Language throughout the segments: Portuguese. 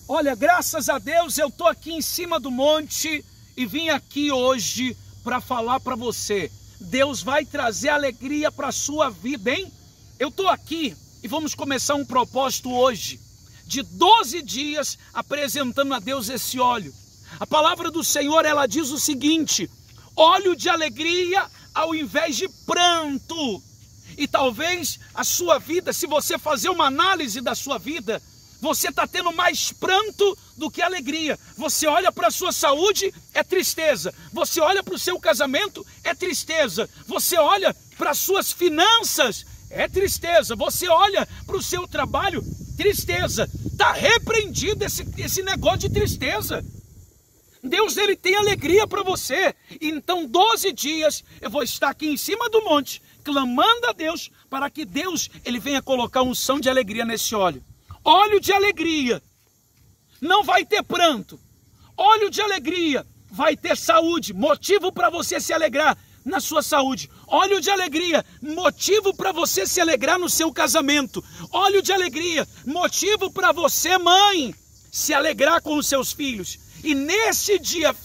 Olha, graças a Deus eu estou aqui em cima do monte e vim aqui hoje para falar para você. Deus vai trazer alegria para a sua vida, hein? Eu estou aqui e vamos começar um propósito hoje de 12 dias apresentando a Deus esse óleo. A palavra do Senhor, ela diz o seguinte: óleo de alegria ao invés de pranto. E talvez a sua vida, se você fazer uma análise da sua vida, você está tendo mais pranto do que alegria. Você olha para a sua saúde, é tristeza. Você olha para o seu casamento, é tristeza. Você olha para as suas finanças, é tristeza. Você olha para o seu trabalho, tristeza. Está repreendido esse negócio de tristeza. Deus, ele tem alegria para você. Então 12 dias eu vou estar aqui em cima do monte, clamando a Deus, para que Deus, ele venha colocar unção de alegria nesse óleo. Óleo de alegria, não vai ter pranto. Óleo de alegria, vai ter saúde, motivo para você se alegrar na sua saúde. Óleo de alegria, motivo para você se alegrar no seu casamento. Óleo de alegria, motivo para você, mãe, se alegrar com os seus filhos. E nesse dia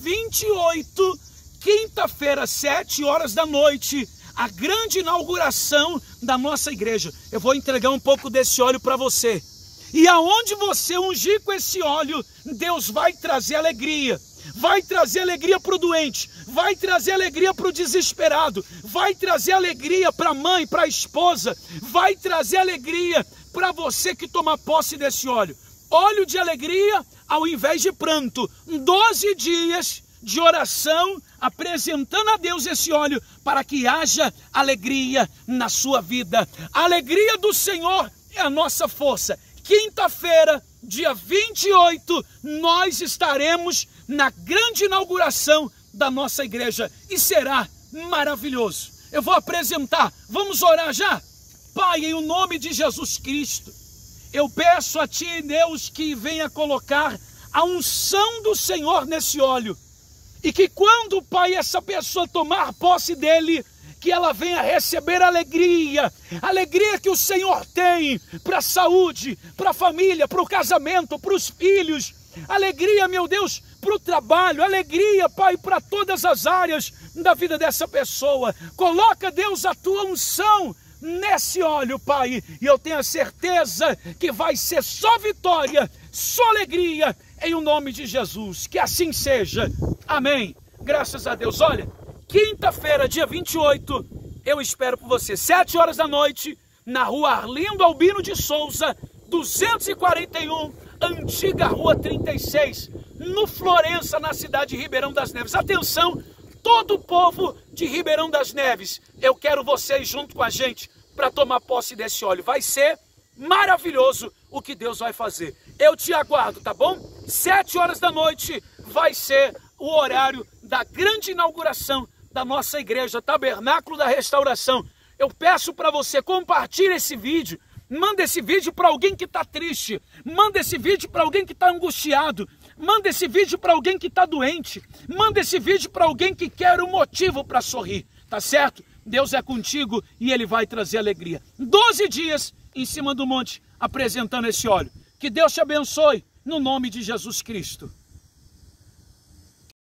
28, quinta-feira, 7 horas da noite, a grande inauguração da nossa igreja. Eu vou entregar um pouco desse óleo para você. E aonde você ungir com esse óleo, Deus vai trazer alegria. Vai trazer alegria para o doente, vai trazer alegria para o desesperado, vai trazer alegria para a mãe, para a esposa, vai trazer alegria para você que toma posse desse óleo. Óleo de alegria ao invés de pranto. 12 dias de oração, apresentando a Deus esse óleo, para que haja alegria na sua vida. A alegria do Senhor é a nossa força. Quinta-feira, dia 28, nós estaremos na grande inauguração da nossa igreja e será maravilhoso. Eu vou apresentar, vamos orar já? Pai, em o nome de Jesus Cristo, eu peço a Ti, Deus, que venha colocar a unção do Senhor nesse óleo. E que quando, Pai, essa pessoa tomar posse dele, que ela venha receber alegria. Alegria que o Senhor tem para a saúde, para a família, para o casamento, para os filhos. Alegria, meu Deus, para o trabalho. Alegria, Pai, para todas as áreas da vida dessa pessoa. Coloca, Deus, a Tua unção nesse óleo, Pai, e eu tenho a certeza que vai ser só vitória, só alegria, em o nome de Jesus, que assim seja, amém, graças a Deus. Olha, quinta-feira, dia 28, eu espero por você, 7 horas da noite, na rua Arlindo Albino de Souza, 241, antiga rua 36, no Florença, na cidade de Ribeirão das Neves. Atenção, todo o povo de Ribeirão das Neves, eu quero vocês junto com a gente para tomar posse desse óleo. Vai ser maravilhoso o que Deus vai fazer. Eu te aguardo, tá bom? 7 horas da noite vai ser o horário da grande inauguração da nossa igreja, Tabernáculo da Restauração. Eu peço para você, compartilhe esse vídeo. Manda esse vídeo para alguém que está triste. Manda esse vídeo para alguém que está angustiado. Manda esse vídeo para alguém que está doente. Manda esse vídeo para alguém que quer um motivo para sorrir. Tá certo? Deus é contigo e Ele vai trazer alegria. 12 dias em cima do monte, apresentando esse óleo. Que Deus te abençoe, no nome de Jesus Cristo.